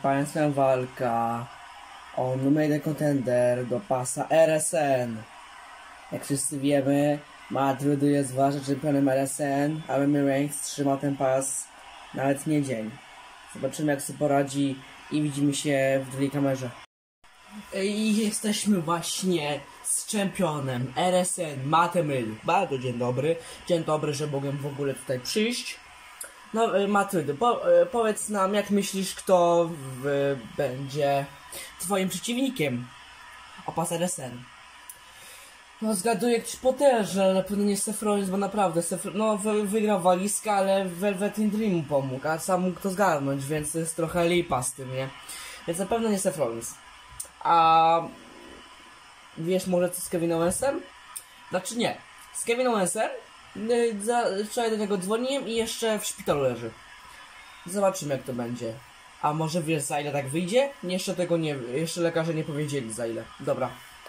Państwa walka o numer 1 contender do pasa RSN. Jak wszyscy wiemy, Madryt jest ważnym czempionem RSN, a Roman Reigns trzyma ten pas nawet nie dzień. Zobaczymy, jak sobie poradzi i widzimy się w drugiej kamerze. I jesteśmy właśnie z czempionem RSN, Mattem Riddle. Bardzo dzień dobry. Dzień dobry, że mogłem w ogóle tutaj przyjść. No, Matt Riddle, powiedz nam, jak myślisz, kto będzie twoim przeciwnikiem o pas RSN? No, zgaduję ktoś potężny, ale na pewno nie Seth Rollins, bo naprawdę wygrał walizkę, ale Velvet Dream mu pomógł, a sam mógł to zgarnąć, więc to jest trochę lipa z tym, nie? Więc na pewno nie Seth Rollins. A wiesz może co z Kevinem Owensem? Znaczy nie. Z Kevinem Owensem wczoraj do niego dzwoniłem i jeszcze w szpitalu leży. Zobaczymy, jak to będzie. A może wiesz, za ile tak wyjdzie? Jeszcze tego nie... Jeszcze lekarze nie powiedzieli, za ile. Dobra.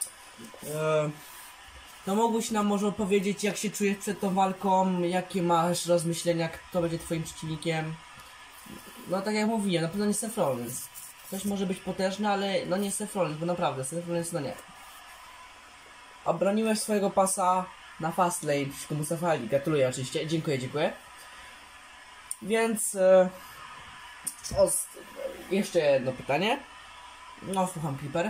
No mógłbyś nam może powiedzieć, jak się czujesz przed tą walką? Jakie masz rozmyślenia, kto będzie twoim przeciwnikiem? No tak jak mówiłem, na pewno nie Seth Rollins. Ktoś może być potężny, ale no nie Seth Rollins, bo naprawdę Seth Rollins no nie. Obroniłeś swojego pasa na Fastlane przeciwko Mustafa Ali. Gratuluję oczywiście, dziękuję. Więc jeszcze jedno pytanie. No, słucham, Clipper.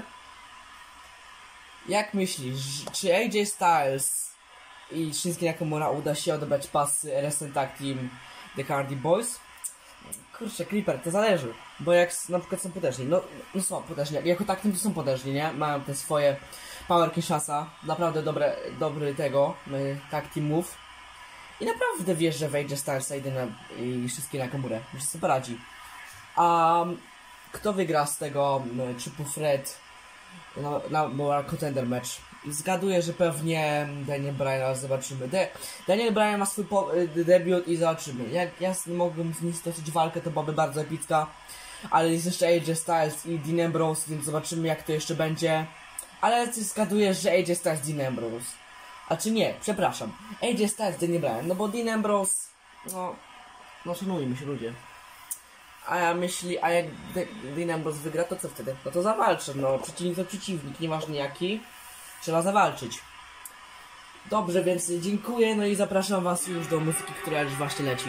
Jak myślisz, czy AJ Styles i Shinsuke Nakamura uda się odebrać pasy RSN Tag Team The Hardy Boys? Kurczę, Clipper, to zależy, bo jak na przykład są potężni, no są potężni, jako tak to są potężni, nie? Mają te swoje Power Kinshasa, naprawdę dobry tego, tag team move. I naprawdę wiesz, że wejdzie Stylesa i wszystkie Nakamurę, że sobie poradzi. A kto wygra z tego Triple Threat na contender match? Zgaduję, że pewnie Daniel Bryan, zobaczymy. Daniel Bryan ma swój debiut i zobaczymy. Jak ja mogłem z nim stoczyć walkę, to byłaby bardzo epicka. Ale jest jeszcze AJ Styles i Dean Ambrose, więc zobaczymy, jak to jeszcze będzie. Ale ty zgadujesz, że AJ Styles, Dean Ambrose. A czy nie? Przepraszam. AJ Styles, Daniel Bryan. No bo Dean Ambrose... No szanujmy się, ludzie. A jak Dean Ambrose wygra, to co wtedy? No to zawalczę, no. Przeciwnik to przeciwnik, nieważne jaki. Trzeba zawalczyć. Dobrze, więc dziękuję, no i zapraszam was już do muzyki, która już właśnie leci.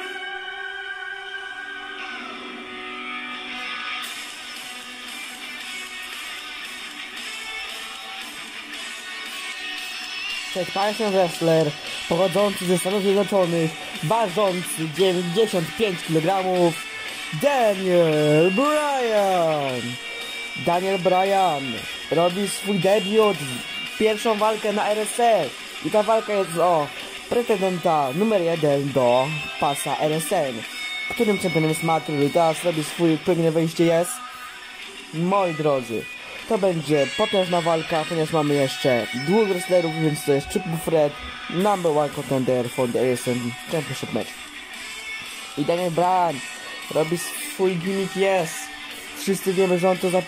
Przed państwem wrestler pochodzący ze Stanów Zjednoczonych, ważący 95 kg, Daniel Bryan. Daniel Bryan robi swój debiut, pierwszą walkę na RSN i ta walka jest o pretendenta numer 1 do pasa RSN, którym czempionem jest Matt Riddle. Teraz robi swój piękne wejście jest. Moi drodzy, to będzie potężna walka, ponieważ mamy jeszcze dwóch wrestlerów, więc to jest Triple Threat, number 1 contender for the RSN Championship match. I Daniel Bryan robi swój gimmick jest. Wszyscy wiemy, że on to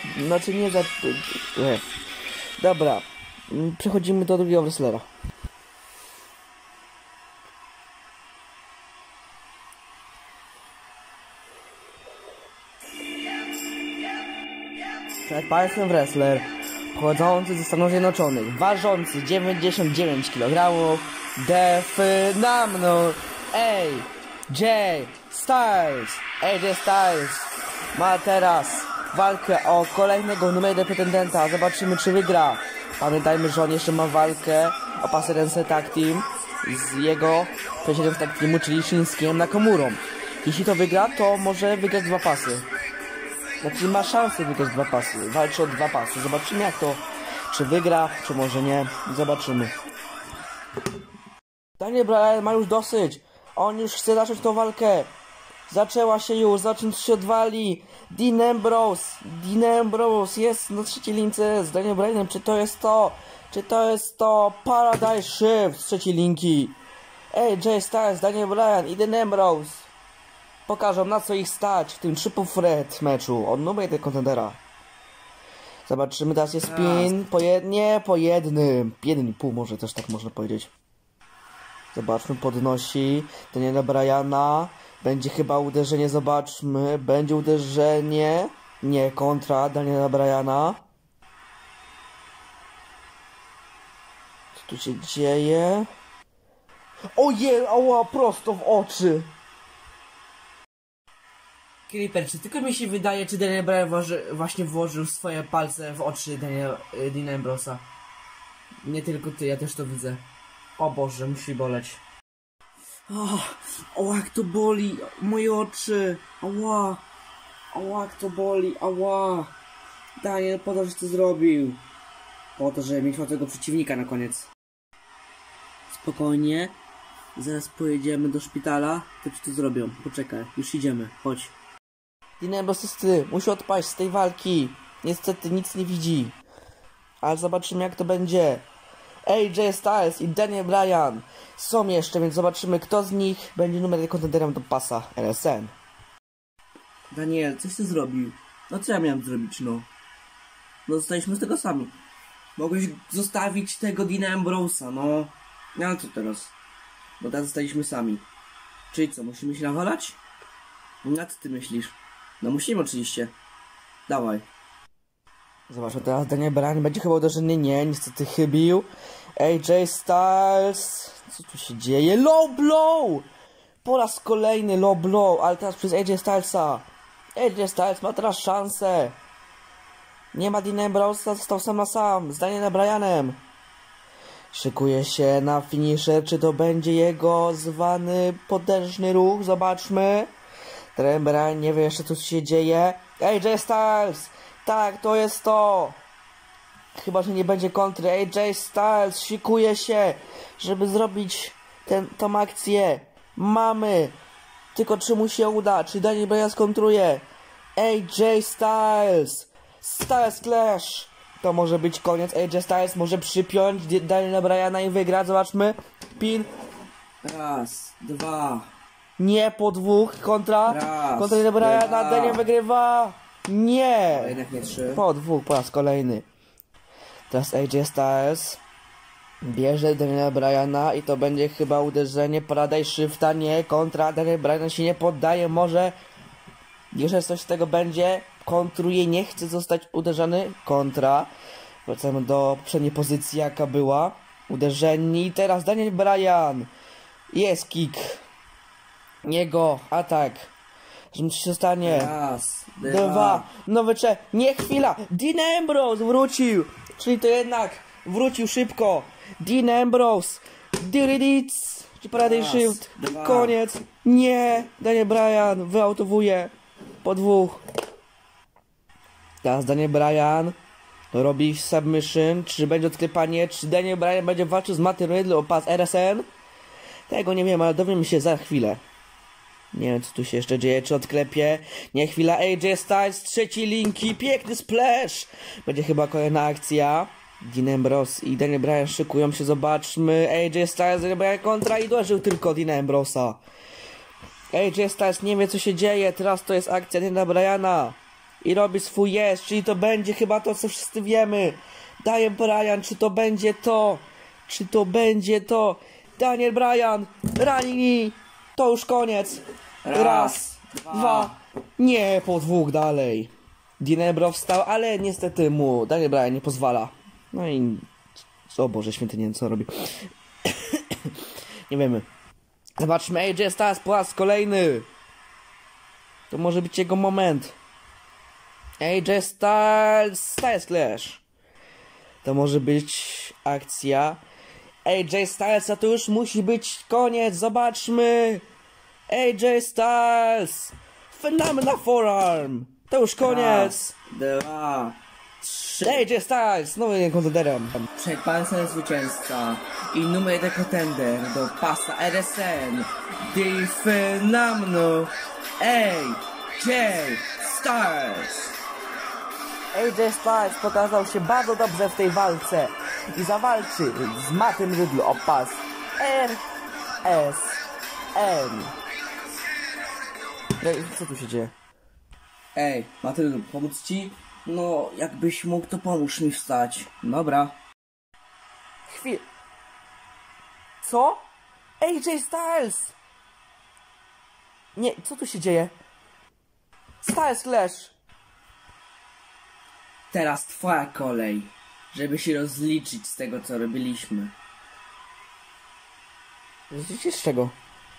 Dobra, przechodzimy do drugiego wrestlera. Przed państwem wrestler pochodzący ze Stanów Zjednoczonych, ważący 99 kg, The Phenomenal AJ Styles. AJ Styles ma teraz walkę o kolejnego numer 1 pretendenta. Zobaczymy, czy wygra. Pamiętajmy, że on jeszcze ma walkę o pas RSN Tag Team z jego przeciwnikiem w tag teamu, czyli Shinsuke'em Nakamurą. Jeśli to wygra, to może wygrać 2 pasy. Znaczy ma szansę wygrać 2 pasy. Walczy o 2 pasy. Zobaczymy, jak to, czy wygra, czy może nie. Zobaczymy. Daniel Bryan ma już dosyć. On już chce zacząć tą walkę. Zaczęła się już, zacząć się odwali. Dean Ambrose jest na trzeciej lince z Daniel Bryanem. Czy to jest to? Czy to jest to? Paradise Shift z trzeciej linki. AJ Styles, Daniel Bryan i Dean Ambrose pokażą, na co ich stać w tym Triple Threat meczu od numer 1 contendera. Zobaczymy, teraz jest spin po jednym. 1,5 może też tak można powiedzieć. Zobaczmy, podnosi Daniela Bryana. Będzie chyba uderzenie, zobaczmy. Będzie uderzenie. Nie, kontra Daniela Bryana. Co tu się dzieje? Ojej, ała, prosto w oczy. Creeper, czy tylko mi się wydaje, czy Daniel Bryan właśnie włożył swoje palce w oczy Deana Ambrosa? Nie tylko ty, ja też to widzę. O Boże, musi boleć. O, jak to boli, moje oczy. Ała, jak to boli, ała. Daniel, po to, że to zrobił. Po to, żeby mieć tego przeciwnika na koniec. Spokojnie. Zaraz pojedziemy do szpitala. To ci to zrobią. Poczekaj, już idziemy, chodź. Dean Ambrose jest musi odpaść z tej walki. Niestety nic nie widzi. Ale zobaczymy jak to będzie. AJ Styles i Daniel Bryan są jeszcze, więc zobaczymy kto z nich będzie numerem kontenderem do pasa RSN. Daniel, coś ty zrobił? No co ja miałem zrobić, no? No zostaliśmy z tego sami. Mogłeś zostawić tego Deana Ambrosa, no. No ale co teraz? Bo teraz zostaliśmy sami. Czyli co, musimy się nawalać? Na co ty myślisz? No musimy oczywiście. Dawaj. Zobaczmy teraz Daniel Bryan będzie chyba uderzony. Nie, niestety chybił. AJ Styles. Co tu się dzieje? Low blow! Po raz kolejny low blow, ale teraz przez AJ Stylesa. AJ Styles ma teraz szansę. Nie ma Deana Ambrosa, został sam na sam z Danielem Bryanem. Szykuje się na finisher. Czy to będzie jego zwany potężny ruch? Zobaczmy. Daniel Bryan nie wie jeszcze co się dzieje. AJ Styles! Tak, to jest to! Chyba, że nie będzie kontry. AJ Styles szykuje się, żeby zrobić tą akcję. Mamy! Tylko czy mu się uda? Czy Daniel Bryan skontruje? AJ Styles! Styles Clash! To może być koniec. AJ Styles może przypiąć Daniela Bryana i wygrać. Zobaczmy. Pin. Raz, dwa. Nie, po dwóch. Kontra. Raz, kontra Daniela Bryana. dwa. Daniel wygrywa. Nie. A jednak nie trzy. Po dwóch, po raz kolejny. Teraz AJ Styles bierze Daniela Bryana i to będzie chyba uderzenie Paradise Shifta. Nie, kontra. Daniel Bryan się nie poddaje. Może jeszcze coś z tego będzie. Kontruje, nie chce zostać uderzony. Kontra. Wracamy do poprzedniej pozycji jaka była. Uderzeni. I teraz Daniel Bryan. Jest kick. Jego atak. Że coś się stanie. Raz, Dwa. Nowy nie, chwila. Dean Ambrose wrócił. Czyli to jednak wrócił szybko. Dean Ambrose. Diridits. Czy Paradise Raz, Shift. dwa. Koniec. Nie. Daniel Bryan wyautowuje. Po dwóch. Teraz Daniel Bryan robi submission. Czy będzie odklepanie? Czy Daniel Bryan będzie walczył z Mattem Riddle o pas RSN? Tego nie wiem, ale dowiemy się za chwilę. Nie wiem co tu się jeszcze dzieje, czy odklepie. Nie, chwila, AJ Styles, trzeci linki, piękny splash. Będzie chyba kolejna akcja. Dean Ambrose i Daniel Bryan szykują się, zobaczmy. AJ Styles, Daniel Bryan kontra i dożył tylko Deana Ambrosa. AJ Styles nie wie co się dzieje, teraz to jest akcja Daniela Bryana. I robi swój jest, czyli to będzie chyba to co wszyscy wiemy. Daniel Bryan, czy to będzie to? Czy to będzie to? Daniel Bryan, running, to już koniec. Raz, dwa. Nie, po dwóch dalej. Dean Ambrose wstał, ale niestety mu Daniel Bryan nie pozwala. No i... O Boże święty, nie wiem co robi. Nie wiemy. Zobaczmy, AJ Styles po raz kolejny. To może być jego moment. AJ Styles, Styles Clash. To może być akcja. AJ Styles, a to już musi być koniec. Zobaczmy. AJ Styles. Phenomenal forearm. To już koniec. Raz, dwa, trzy. AJ Styles, nowym kontenderem. Przed państwem zwycięzca i numer 1 kontender do pasa RSN. The Phenomenal AJ Styles. AJ Styles pokazał się bardzo dobrze w tej walce i zawalczy z Mattem Riddle o pas RSN. Co tu się dzieje? Ej, Matyldu, pomóc ci? No, jakbyś mógł, to pomóż mi wstać. Dobra. Chwilę. Co? AJ Styles! Nie, co tu się dzieje? Styles Clash! Teraz twoja kolej, żeby się rozliczyć z tego, co robiliśmy. Rozliczyć z czego?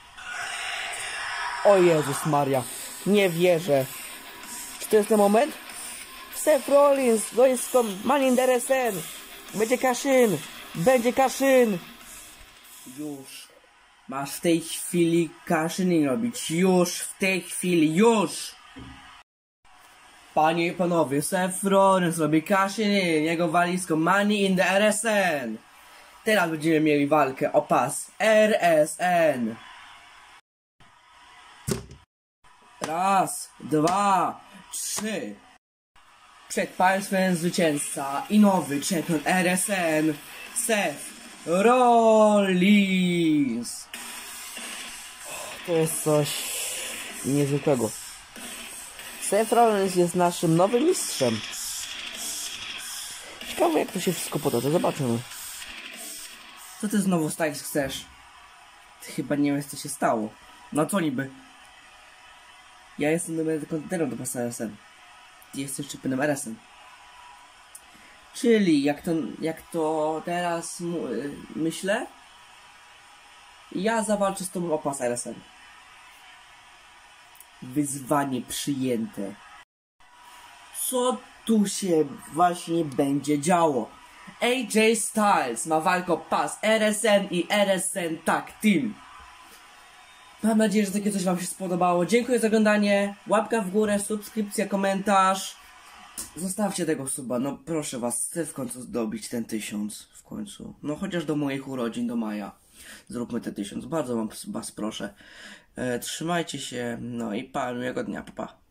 O Jezus Maria, nie wierzę. Czy to jest ten moment? Seth Rollins, wojsko Money in the SN. Będzie cash-in, będzie cash-in. Już. Masz w tej chwili cash-in robić. Już w tej chwili, już! Panie i panowie, Seth Rollins robi cash-in, jego walizką Money in the RSN. Teraz będziemy mieli walkę o pas RSN. Raz, dwa, trzy. Przed państwem zwycięzca i nowy czempion RSN, Seth Rollins. To jest coś niezwykłego. Seth Rollins jest naszym nowym mistrzem. Ciekawe jak to się wszystko potoczy, zobaczymy. Co ty znowu Styles chcesz? Ty chyba nie wiesz co się stało. No co niby? Ja jestem numerem kontenerem do pasa RSN. Ty jesteś czempionem RSN. Czyli jak to teraz myślę, ja zawalczę z tobą o pas RSN. Wyzwanie przyjęte. Co tu się właśnie będzie działo? AJ Styles ma walkę o pas RSN i RSN Tag Team. Mam nadzieję, że takie coś wam się spodobało. Dziękuję za oglądanie. Łapka w górę, subskrypcja, komentarz. Zostawcie tego suba, no proszę was, chcę w końcu zdobyć ten 1000 w końcu. No chociaż do moich urodzin, do maja. Zróbmy te 1000, bardzo was proszę. Trzymajcie się, no i miłego dnia, pa.